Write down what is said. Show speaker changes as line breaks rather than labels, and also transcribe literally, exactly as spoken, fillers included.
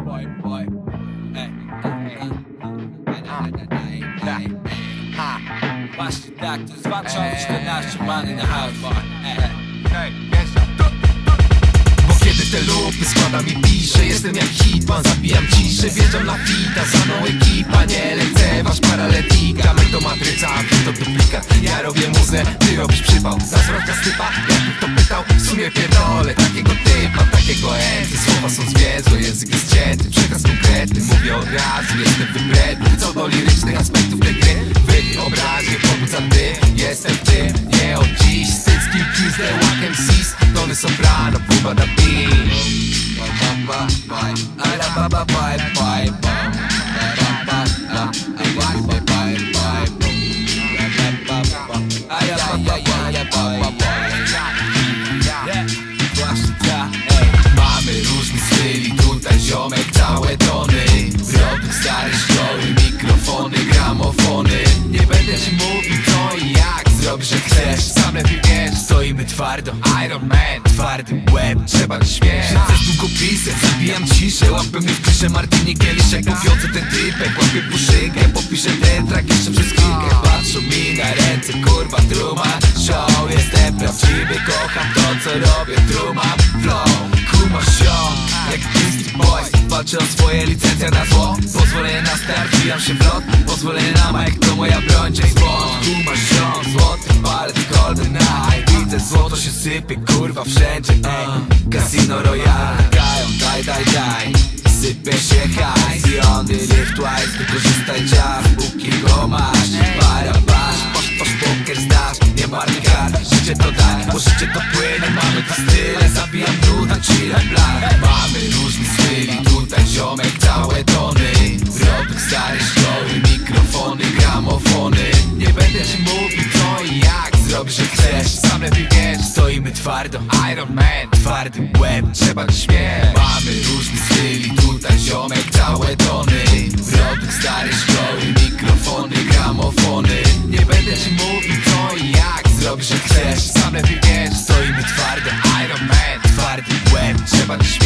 boy, boy. Ej, ej, ej, ej, właśnie tak, to jest dwa tysiące czternaście, Money na House Bar.
Bo kiedy te lupy składam i piszę, jestem jak hitman, zabijam ciszę. Wjeżdżam na fita, za mną ekipa, nie lekceważ paraletika. My to matryca, a ty to duplikat. Ja robię muzę, ty robisz przypał. Zasrodka stypa, jakby kto pytał. W sumie pierdolę takiego typa, takiego enty. Słowa są zwięzłe, język jest cięty, przekaz konkretny. Mówię od razu, jestem wybredny. Co do lirycznych aspektów tej gry, w obrazie pobudza ty. Jestem ty, nie od dziś. Syckim pizdę, łakiem sis. Tony soprano, próba na beat. Mamy różny styl i tutaj ziomek całe tony. Produkt starej szkoły, mikrofony, gramofony. Nie będę ci mówił co i jak, zrobisz jak chcesz, sam lepiej wiesz. Stoimy twardo, Iron Man, twardy łeb, trzeba ci śmiech. Siedzę z długopisem, zabijam ciszę, łapę mnie w kliszę, Martini kieliszek. Mówiący ten typek, łapię puszynkę, popiszę ten track jeszcze przez chwilkę. Patrzą mi na ręce, kurwa Truman Show. Jestem prawdziwy, kocham to co robię, Truman Flow. Kumasz ją, jak Beastie Boys, walczę o swoje licencje na zło. Pozwolenie na start, wbijam się w lot. Pozwolenie na mic, to moja broń, James Bond. Kumasz ją, złoty palec, golden eye. Widzę złoto się sypie, kurwa wszędzie, ej. Casino Royale, gają, daj, daj, daj. Sypie się hajs i only live twice. Wykorzystaj czas, póki go masz. Barabasz, posz, posz, poker zdasz. Nie marnuj kart, życie to daj, bo życie to płynie. Mamy to style, zabijam nuda, chillem plan. Mamy różny styl i tutaj ziomek całe tony. Produkt starej szkoły, mikrofony, gramofony. Nie będę ci mówił co i jak, zrobisz jak chcesz, sam lepiej wiesz. Stoimy twardo, Iron Man, twardy łeb, trzeba ci śmiech. Mamy różny styl i tutaj ziomek całe tony. Produkt starej szkoły, mikrofony, gramofony. Nie będę ci mówił co i jak, zrobisz jak chcesz, sam lepiej wiesz. Stoimy twardo, Iron Man, twardy łeb, trzeba ci śmiech.